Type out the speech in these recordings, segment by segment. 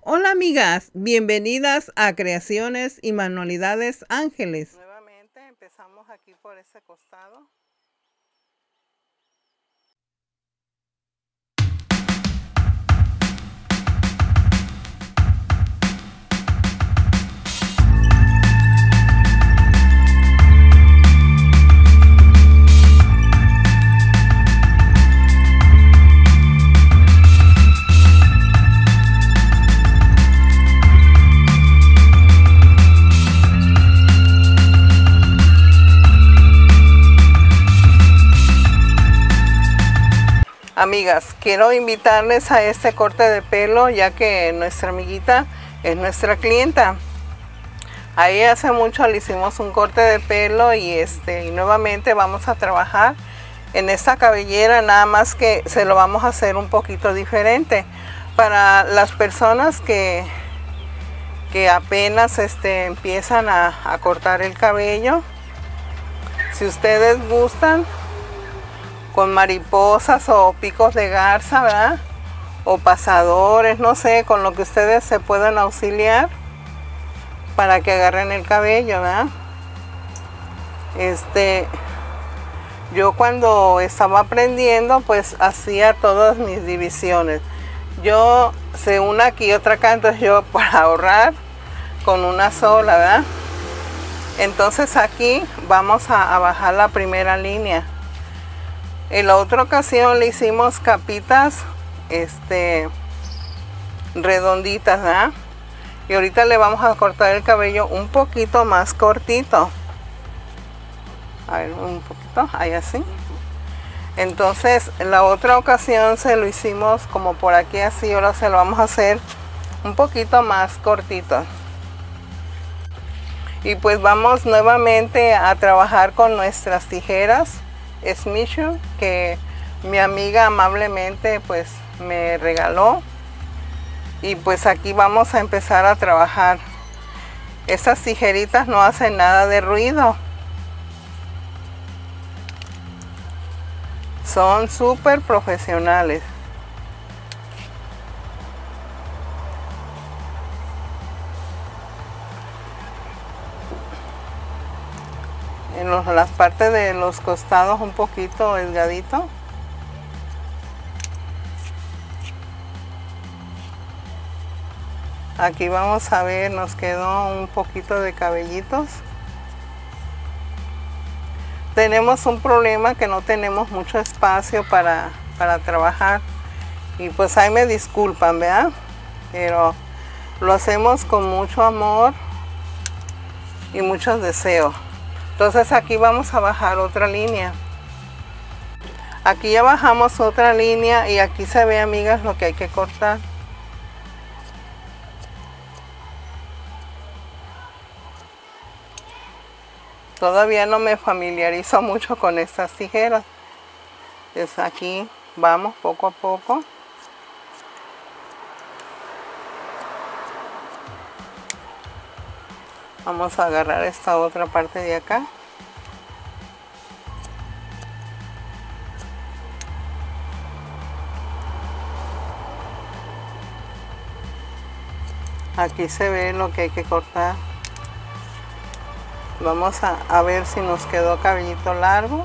Hola amigas, bienvenidas a Creaciones y Manualidades Ángeles. Nuevamente empezamos aquí por ese costado. Amigas, quiero invitarles a este corte de pelo, ya que nuestra amiguita es nuestra clienta. Ahí hace mucho le hicimos un corte de pelo y nuevamente vamos a trabajar en esta cabellera, nada más que se lo vamos a hacer un poquito diferente. Para las personas que apenas empiezan a cortar el cabello, si ustedes gustan, con mariposas o picos de garza, ¿verdad? O pasadores, no sé, con lo que ustedes se puedan auxiliar para que agarren el cabello, ¿verdad? Yo cuando estaba aprendiendo, pues hacía todas mis divisiones. Yo sé una aquí y otra acá, entonces yo para ahorrar con una sola, ¿verdad? Entonces aquí vamos a bajar la primera línea. En la otra ocasión le hicimos capitas redonditas, ¿verdad? Y ahorita le vamos a cortar el cabello un poquito más cortito. A ver, un poquito, ahí así. Entonces, la otra ocasión se lo hicimos como por aquí así, ahora se lo vamos a hacer un poquito más cortito. Y pues vamos nuevamente a trabajar con nuestras tijeras Smishu, que mi amiga amablemente pues me regaló, y pues aquí vamos a empezar a trabajar. Estas tijeritas no hacen nada de ruido, son súper profesionales. En las partes de los costados un poquito delgadito. Aquí vamos a ver, nos quedó un poquito de cabellitos. Tenemos un problema que no tenemos mucho espacio para trabajar. Y pues ahí me disculpan, ¿verdad? Pero lo hacemos con mucho amor y muchos deseos. Entonces aquí vamos a bajar otra línea. Aquí ya bajamos otra línea y aquí se ve, amigas, lo que hay que cortar. Todavía no me familiarizo mucho con estas tijeras. Entonces aquí vamos poco a poco. Vamos a agarrar esta otra parte de acá. Aquí se ve lo que hay que cortar. Vamos a ver si nos quedó cabellito largo.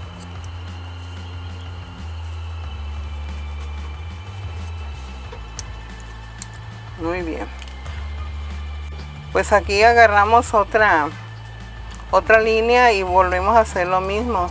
Muy bien. Pues aquí agarramos otra línea y volvemos a hacer lo mismo.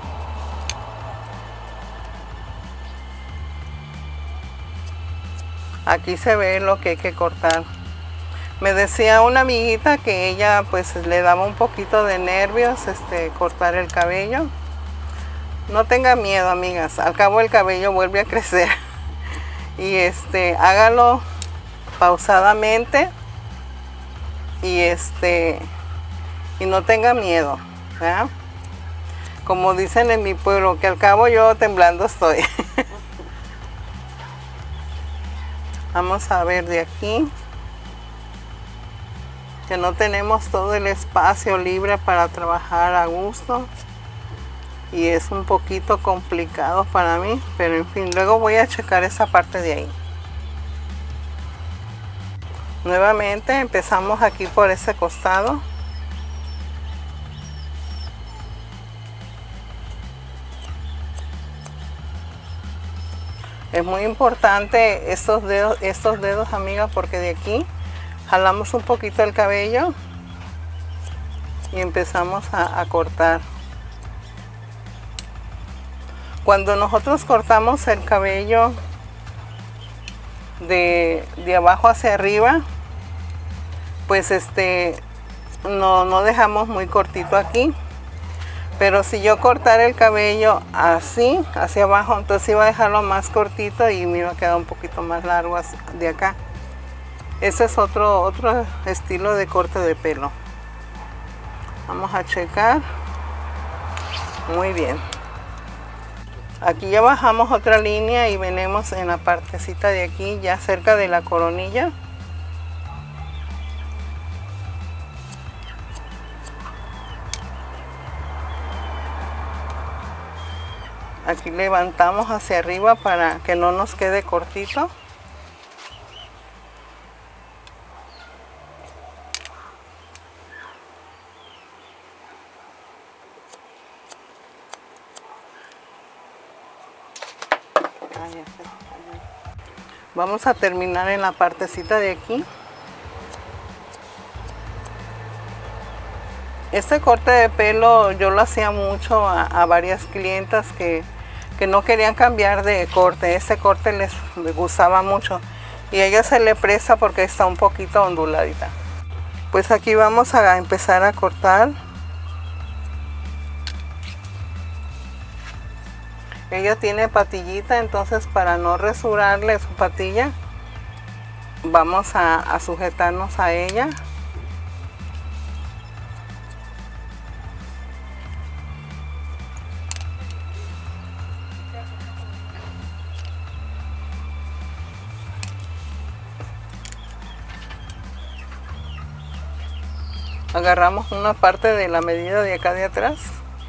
Aquí se ve lo que hay que cortar. Me decía una amiguita que ella pues le daba un poquito de nervios cortar el cabello. No tenga miedo, amigas, al cabo el cabello vuelve a crecer. Y hágalo pausadamente y no tenga miedo, ¿verdad? Como dicen en mi pueblo, que al cabo yo temblando estoy. Vamos a ver de aquí, que no tenemos todo el espacio libre para trabajar a gusto y es un poquito complicado para mí, pero en fin, luego voy a checar esa parte de ahí. Nuevamente empezamos aquí por ese costado. Es muy importante estos dedos, amiga, porque de aquí jalamos un poquito el cabello y empezamos a cortar. Cuando nosotros cortamos el cabello de abajo hacia arriba, pues no dejamos muy cortito aquí. Pero si yo cortara el cabello así, hacia abajo, entonces iba a dejarlo más cortito y me iba a quedar un poquito más largo de acá. Ese es otro estilo de corte de pelo. Vamos a checar. Muy bien. Aquí ya bajamos otra línea y venimos en la partecita de aquí, ya cerca de la coronilla. Aquí levantamos hacia arriba para que no nos quede cortito. Vamos a terminar en la partecita de aquí. Este corte de pelo yo lo hacía mucho a varias clientas que no querían cambiar de corte. Este corte les gustaba mucho y a ella se le presta porque está un poquito onduladita. Pues aquí vamos a empezar a cortar. Ella tiene patillita, entonces para no resurarle su patilla, vamos a sujetarnos a ella. Agarramos una parte de la medida de acá de atrás.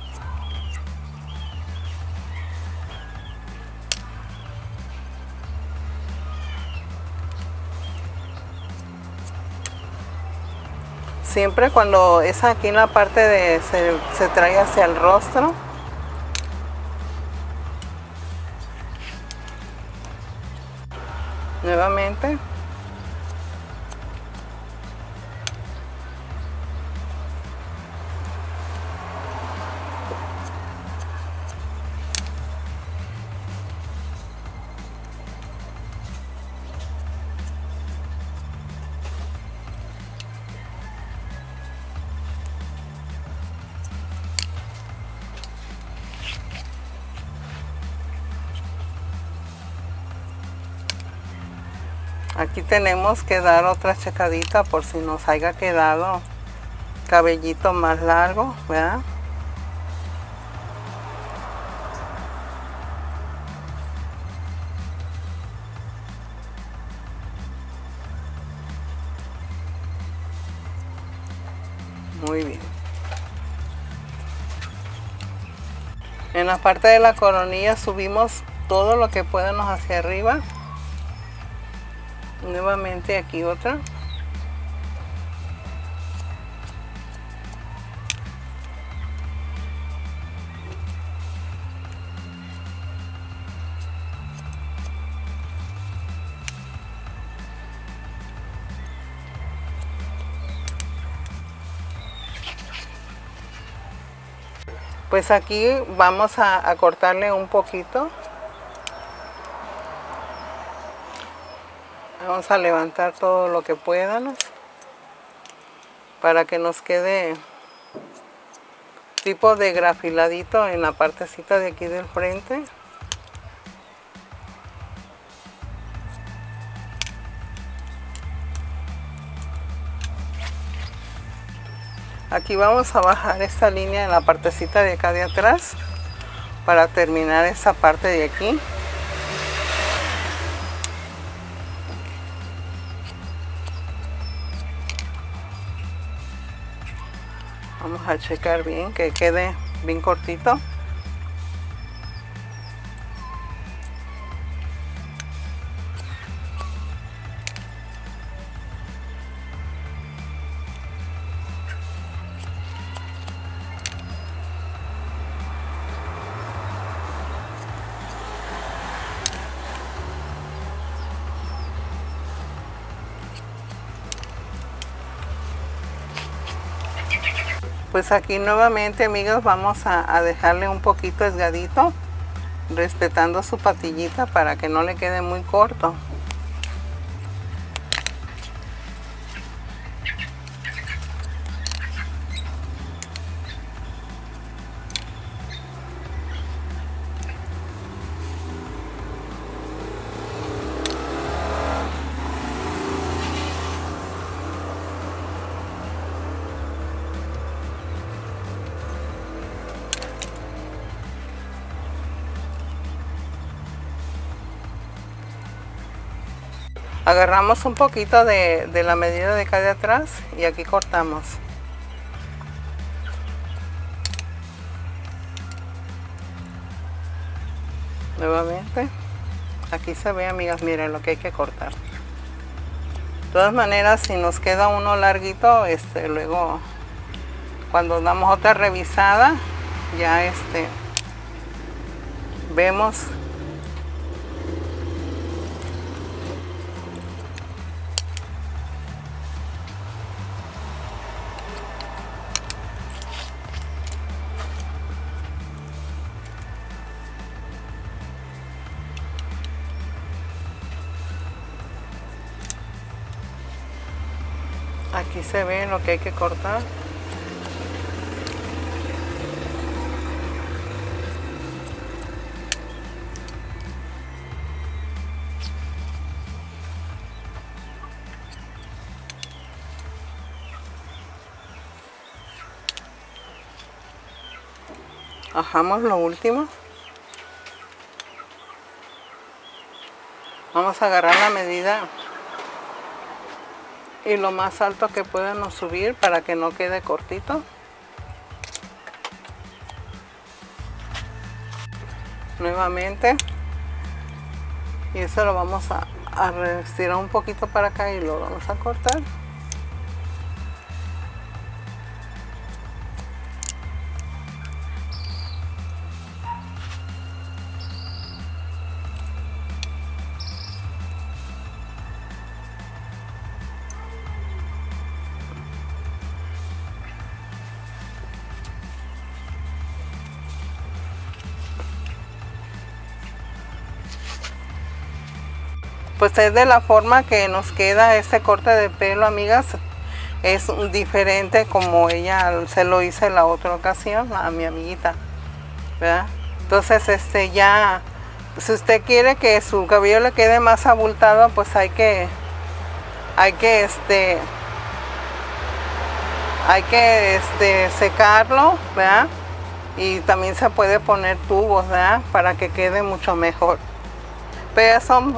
Siempre cuando es aquí en la parte de se trae hacia el rostro. Nuevamente. Aquí tenemos que dar otra checadita por si nos haya quedado cabellito más largo, ¿verdad? Muy bien. En la parte de la coronilla subimos todo lo que podemos hacia arriba. Nuevamente aquí otra. Pues aquí vamos a cortarle un poquito. Vamos a levantar todo lo que puedan para que nos quede tipo de grafiladito en la partecita de aquí del frente. Aquí vamos a bajar esta línea en la partecita de acá de atrás para terminar esta parte de aquí. Vamos a checar bien que quede bien cortito. Pues aquí nuevamente, amigos, vamos a dejarle un poquito esgadito, respetando su patillita para que no le quede muy corto. Agarramos un poquito de la medida de acá de atrás y aquí cortamos. Nuevamente, aquí se ve, amigas, miren lo que hay que cortar. De todas maneras, si nos queda uno larguito, luego cuando damos otra revisada, ya vemos. Aquí se ve lo que hay que cortar. Bajamos lo último. Vamos a agarrar la medida y lo más alto que podamos subir para que no quede cortito. Nuevamente, y eso lo vamos a estirar un poquito para acá y lo vamos a cortar. Pues es de la forma que nos queda este corte de pelo, amigas. Es diferente como ella se lo hizo en la otra ocasión a mi amiguita, ¿verdad? Entonces ya, si usted quiere que su cabello le quede más abultado, pues hay que secarlo, ¿verdad? Y también se puede poner tubos, ¿verdad? Para que quede mucho mejor. Pero son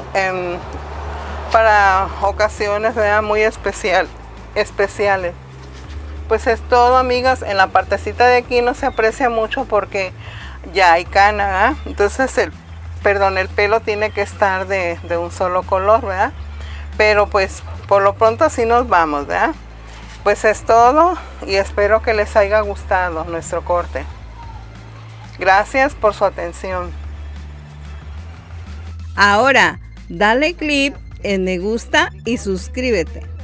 para ocasiones, ¿verdad? Muy especiales. Pues es todo, amigas. En la partecita de aquí no se aprecia mucho porque ya hay cana, ¿verdad? Entonces el pelo tiene que estar de un solo color, ¿verdad? Pero pues por lo pronto así nos vamos, ¿verdad? Pues es todo y espero que les haya gustado nuestro corte. Gracias por su atención. Ahora, dale clic en me gusta y suscríbete.